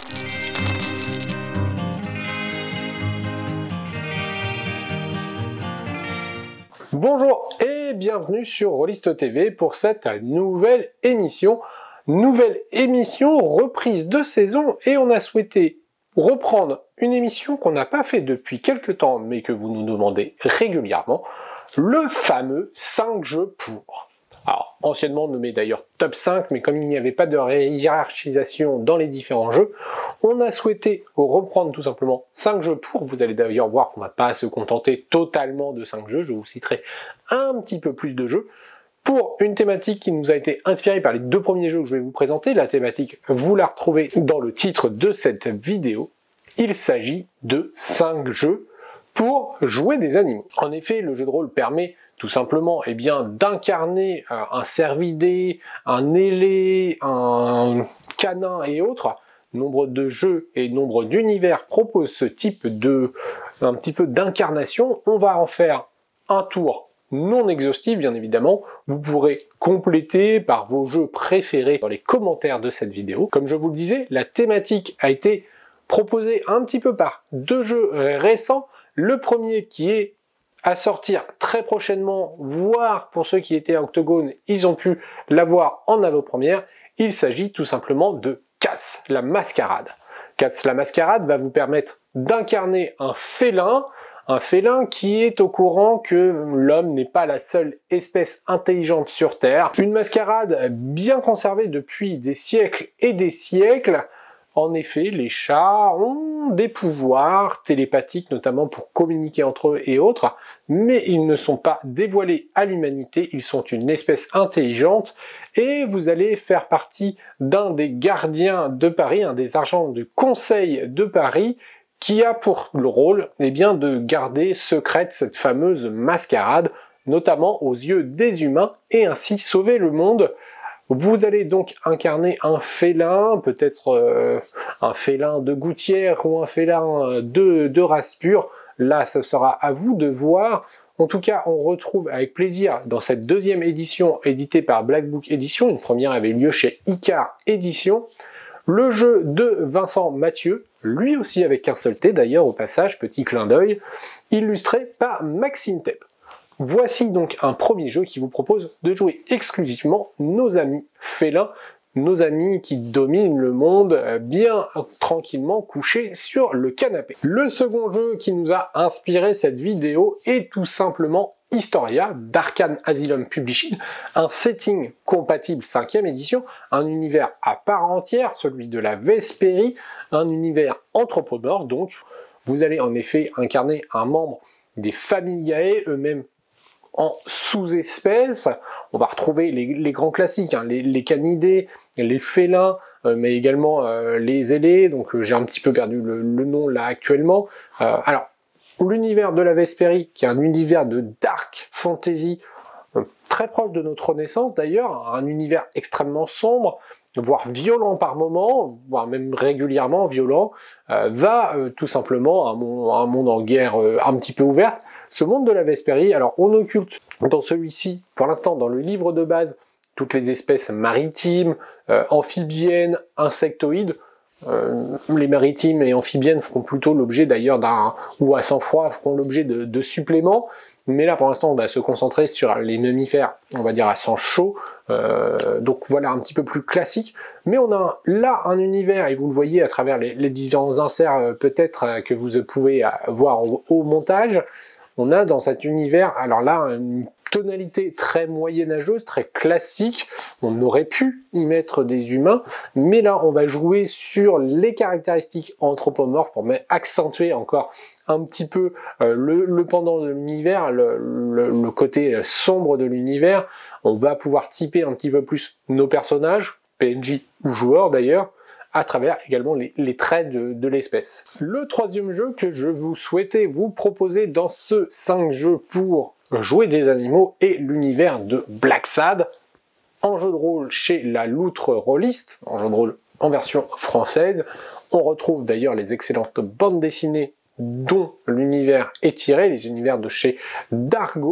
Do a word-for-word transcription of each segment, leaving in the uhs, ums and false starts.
Bonjour et bienvenue sur Rollist T V pour cette nouvelle émission. Nouvelle émission, reprise de saison, et on a souhaité reprendre une émission qu'on n'a pas fait depuis quelques temps mais que vous nous demandez régulièrement, le fameux cinq jeux pour. Alors, anciennement nommé d'ailleurs Top cinq, mais comme il n'y avait pas de hiérarchisation dans les différents jeux, on a souhaité reprendre tout simplement cinq jeux pour. Vous allez d'ailleurs voir qu'on ne va pas se contenter totalement de cinq jeux, je vous citerai un petit peu plus de jeux, pour une thématique qui nous a été inspirée par les deux premiers jeux que je vais vous présenter. La thématique, vous la retrouvez dans le titre de cette vidéo. Il s'agit de cinq jeux pour jouer des animaux. En effet, le jeu de rôle permet tout simplement eh bien, d'incarner euh, un cervidé, un ailé, un canin et autres. Nombre de jeux et nombre d'univers proposent ce type de, un petit peu d'incarnation. On va en faire un tour non exhaustif, bien évidemment. Vous pourrez compléter par vos jeux préférés dans les commentaires de cette vidéo. Comme je vous le disais, la thématique a été proposée un petit peu par deux jeux récents. Le premier qui est à sortir très prochainement, voire pour ceux qui étaient à Octogone, ils ont pu l'avoir en avant-première. Il s'agit tout simplement de Cats la Mascarade. Cats la Mascarade va vous permettre d'incarner un félin, un félin qui est au courant que l'homme n'est pas la seule espèce intelligente sur Terre. Une mascarade bien conservée depuis des siècles et des siècles. En effet, les chats ont des pouvoirs télépathiques, notamment pour communiquer entre eux et autres, mais ils ne sont pas dévoilés à l'humanité, ils sont une espèce intelligente, et vous allez faire partie d'un des gardiens de Paris, un des agents du Conseil de Paris, qui a pour le rôle eh bien, de garder secrète cette fameuse mascarade, notamment aux yeux des humains, et ainsi sauver le monde. Vous allez donc incarner un félin, peut-être euh, un félin de gouttière ou un félin de, de race pure. Là, ce sera à vous de voir. En tout cas, on retrouve avec plaisir dans cette deuxième édition éditée par Black Book Edition, une première avait lieu chez Icar Édition, le jeu de Vincent Mathieu, lui aussi avec un seul T d'ailleurs au passage, petit clin d'œil, illustré par Maxime Tep. Voici donc un premier jeu qui vous propose de jouer exclusivement nos amis félins, nos amis qui dominent le monde bien tranquillement couchés sur le canapé. Le second jeu qui nous a inspiré cette vidéo est tout simplement Historia d'Arcane Asylum Publishing, un setting compatible cinquième édition, un univers à part entière, celui de la Vespérie, un univers anthropomorphe donc. Vous allez en effet incarner un membre des Familiae, eux-mêmes en sous-espèces. On va retrouver les, les grands classiques, hein, les, les canidés, les félins, euh, mais également euh, les ailés, donc euh, j'ai un petit peu perdu le, le nom là actuellement. Euh, alors, l'univers de la Vespérie, qui est un univers de dark fantasy, euh, très proche de notre Renaissance d'ailleurs, un univers extrêmement sombre, voire violent par moments, voire même régulièrement violent, euh, va euh, tout simplement un monde, un monde en guerre euh, un petit peu ouverte. Ce monde de la Vespérie, alors on occulte dans celui-ci, pour l'instant dans le livre de base, toutes les espèces maritimes, euh, amphibiennes, insectoïdes. Euh, les maritimes et amphibiennes feront plutôt l'objet d'ailleurs d'un, ou à sang-froid, feront l'objet de, de suppléments. Mais là pour l'instant on va se concentrer sur les mammifères, on va dire à sang chaud, euh, donc voilà un petit peu plus classique. Mais on a là un univers, et vous le voyez à travers les, les différents inserts euh, peut-être euh, que vous pouvez euh, voir au, au montage. On a dans cet univers, alors là, une tonalité très moyenâgeuse, très classique. On aurait pu y mettre des humains, mais là, on va jouer sur les caractéristiques anthropomorphes pour accentuer encore un petit peu euh, le, le pendant de l'univers, le, le, le côté sombre de l'univers. On va pouvoir typer un petit peu plus nos personnages, P N J ou joueurs d'ailleurs, à travers également les, les traits de, de l'espèce. Le troisième jeu que je vous souhaitais vous proposer dans ce cinq jeux pour jouer des animaux est l'univers de Blacksad, en jeu de rôle chez la Loutre Rollist, en jeu de rôle en version française. On retrouve d'ailleurs les excellentes bandes dessinées dont l'univers est tiré, les univers de chez Dargo.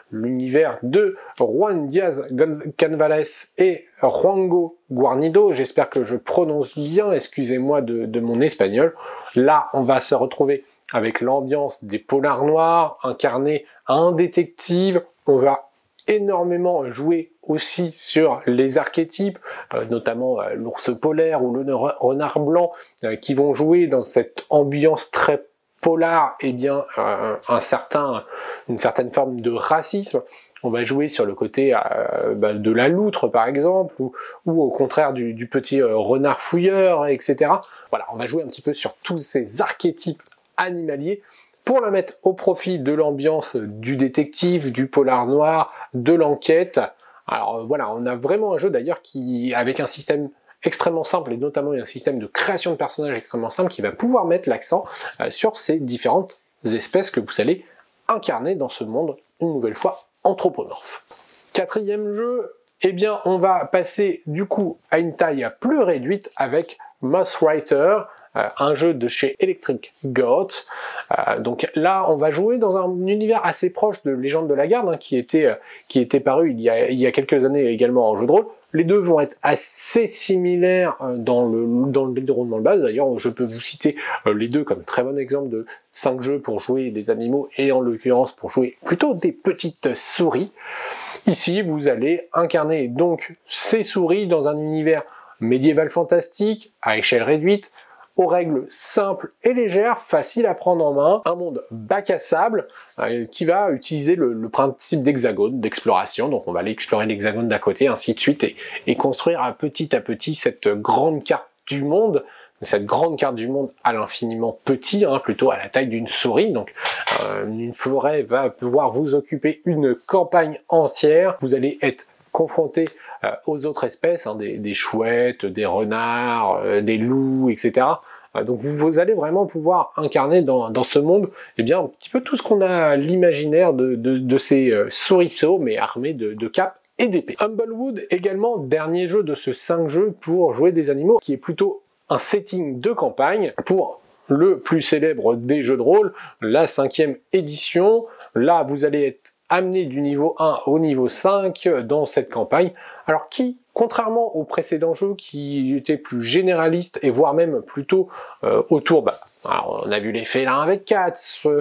l'univers de Juan Diaz Canvales et Juanjo Guarnido. J'espère que je prononce bien, excusez-moi de, de mon espagnol. Là, on va se retrouver avec l'ambiance des polars noirs, incarner un détective. On va énormément jouer aussi sur les archétypes, euh, notamment euh, l'ours polaire ou le renard blanc, euh, qui vont jouer dans cette ambiance très polar, et eh bien euh, un certain, une certaine forme de racisme. On va jouer sur le côté euh, bah, de la loutre par exemple, ou, ou au contraire du, du petit euh, renard fouilleur, et cetera. Voilà, on va jouer un petit peu sur tous ces archétypes animaliers pour la mettre au profit de l'ambiance du détective, du polar noir, de l'enquête. Alors euh, voilà, on a vraiment un jeu d'ailleurs qui, avec un système extrêmement simple, et notamment un système de création de personnages extrêmement simple, qui va pouvoir mettre l'accent euh, sur ces différentes espèces que vous allez incarner dans ce monde, une nouvelle fois, anthropomorphe. Quatrième jeu, eh bien on va passer du coup à une taille plus réduite avec Moss Writer, euh, un jeu de chez Electric Goat. Euh, donc là on va jouer dans un univers assez proche de Légende de la Garde, hein, qui était, euh, qui était paru il y, a, il y a quelques années également en jeu de rôle. Les deux vont être assez similaires dans le, dans le déroulement de base. D'ailleurs, je peux vous citer les deux comme très bon exemple de cinq jeux pour jouer des animaux, et en l'occurrence pour jouer plutôt des petites souris. Ici, vous allez incarner donc ces souris dans un univers médiéval fantastique, à échelle réduite, aux règles simples et légères, faciles à prendre en main, un monde bac à sable euh, qui va utiliser le, le principe d'hexagone, d'exploration. Donc on va aller explorer l'hexagone d'à côté, ainsi de suite, et, et construire à petit à petit cette grande carte du monde, cette grande carte du monde à l'infiniment petit, hein, plutôt à la taille d'une souris. Donc euh, une forêt va pouvoir vous occuper une campagne entière. Vous allez être confronté euh, aux autres espèces, hein, des, des chouettes, des renards, euh, des loups, et cetera. Euh, donc vous, vous allez vraiment pouvoir incarner dans, dans ce monde, eh bien, un petit peu tout ce qu'on a l'imaginaire de, de, de ces euh, souriceaux, mais armés de, de capes et d'épées. Humblewood également, dernier jeu de ce cinq jeux pour jouer des animaux, qui est plutôt un setting de campagne pour le plus célèbre des jeux de rôle, la cinquième édition. Là, vous allez être amené du niveau un au niveau cinq dans cette campagne, alors qui, contrairement aux précédents jeux qui étaient plus généralistes et voire même plutôt euh, autour, bah, alors on a vu les félins avec Cats, euh,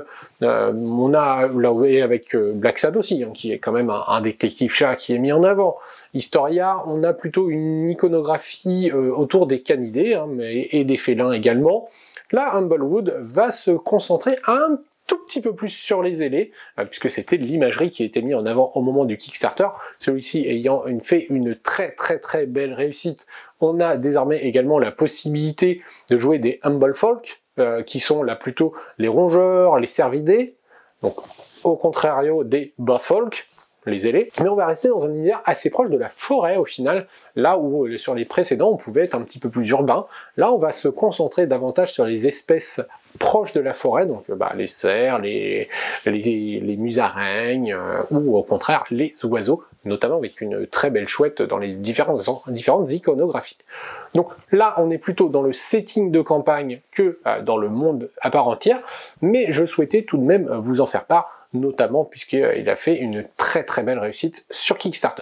on a là avec euh, Black Sad aussi, hein, qui est quand même un, un détective chat qui est mis en avant. Historia, on a plutôt une iconographie euh, autour des canidés, hein, mais, et des félins également. Là, Humblewood va se concentrer un tout petit peu plus sur les ailés, euh, puisque c'était l'imagerie qui était mise en avant au moment du Kickstarter, celui-ci ayant une, fait une très très très belle réussite. On a désormais également la possibilité de jouer des Humble Folk, euh, qui sont là plutôt les rongeurs, les cervidés, donc au contrario des Bot Folk, les ailés, mais on va rester dans un univers assez proche de la forêt au final, là où euh, sur les précédents on pouvait être un petit peu plus urbain. Là on va se concentrer davantage sur les espèces proches de la forêt, donc bah, les cerfs, les, les, les musaraignes, euh, ou au contraire les oiseaux, notamment avec une très belle chouette dans les différentes, différentes iconographies. Donc là on est plutôt dans le setting de campagne que euh, dans le monde à part entière, mais je souhaitais tout de même vous en faire part, notamment puisqu'il a fait une très très belle réussite sur Kickstarter.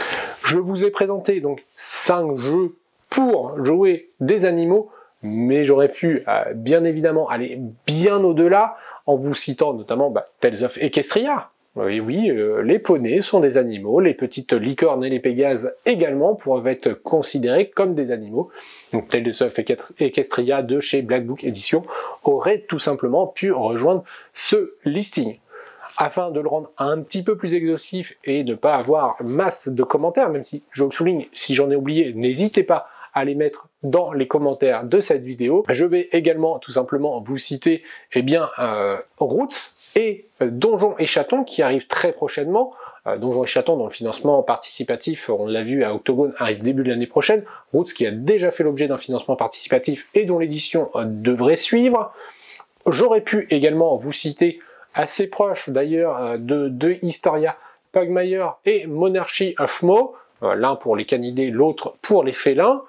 Je vous ai présenté donc cinq jeux pour jouer des animaux, mais j'aurais pu euh, bien évidemment aller bien au-delà en vous citant notamment bah, Tales of Equestria. Oui, oui, euh, les poneys sont des animaux, les petites licornes et les pégases également pourraient être considérés comme des animaux. Donc Tales of Equestria de chez Black Book Edition aurait tout simplement pu rejoindre ce listing. Afin de le rendre un petit peu plus exhaustif et ne pas avoir masse de commentaires, même si je le souligne, si j'en ai oublié, n'hésitez pas à les mettre dans les commentaires de cette vidéo. Je vais également tout simplement vous citer eh bien, euh, Roots et euh, Donjons et Chatons qui arrivent très prochainement. Euh, Donjons et Chatons dans le financement participatif, on l'a vu à Octogone, arrive début de l'année prochaine. Roots qui a déjà fait l'objet d'un financement participatif et dont l'édition euh, devrait suivre. J'aurais pu également vous citer assez proche d'ailleurs de, de Historia, Pugmire et Monarchy of Mo, l'un pour les canidés, l'autre pour les félins.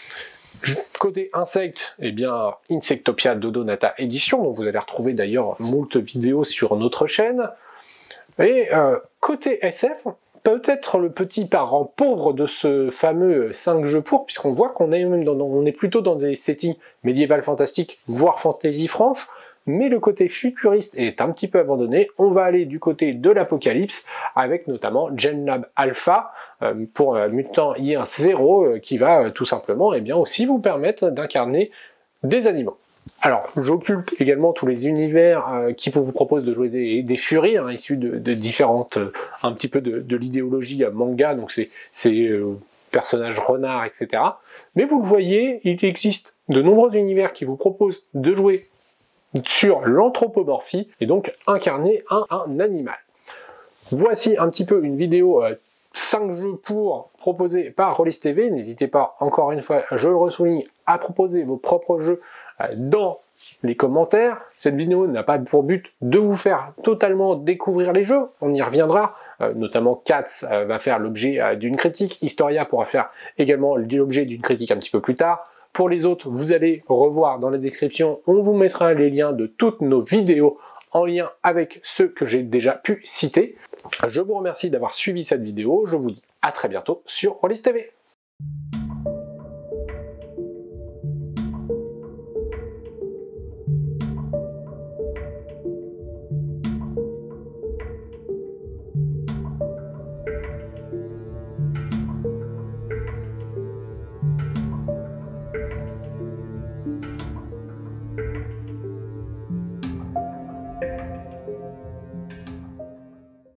Côté insectes, eh bien Insectopia Dodonata Edition, dont vous allez retrouver d'ailleurs moult vidéos sur notre chaîne. Et euh, côté S F, peut-être le petit parent pauvre de ce fameux cinq jeux pour, puisqu'on voit qu'on est, même dans, on est plutôt dans des settings médiéval fantastique, voire fantasy franche, mais le côté futuriste est un petit peu abandonné. On va aller du côté de l'apocalypse, avec notamment GenLab Alpha, euh, pour euh, Mutant Year Zero, euh, qui va euh, tout simplement eh bien, aussi vous permettre d'incarner des animaux. Alors, j'occulte également tous les univers euh, qui vous proposent de jouer des, des furies, hein, issus de, de différentes, euh, un petit peu de, de l'idéologie euh, manga, donc c'est euh, personnages renards, et cetera. Mais vous le voyez, il existe de nombreux univers qui vous proposent de jouer sur l'anthropomorphie, et donc incarner un, un animal. Voici un petit peu une vidéo euh, cinq jeux pour proposés par Rollis T V. N'hésitez pas, encore une fois, je le ressouligne, à proposer vos propres jeux dans les commentaires. Cette vidéo n'a pas pour but de vous faire totalement découvrir les jeux, on y reviendra, euh, notamment Cats euh, va faire l'objet euh, d'une critique, Historia pourra faire également l'objet d'une critique un petit peu plus tard. Pour les autres, vous allez revoir dans la description, on vous mettra les liens de toutes nos vidéos en lien avec ceux que j'ai déjà pu citer. Je vous remercie d'avoir suivi cette vidéo, je vous dis à très bientôt sur Rollis T V.